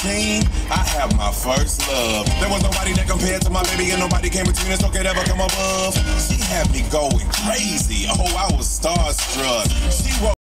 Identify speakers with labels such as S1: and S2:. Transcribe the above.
S1: 13, I have my first love. There was nobody that compared to my baby, and nobody came between us, so could ever come above. She had me going crazy. Oh, I was starstruck. She wrote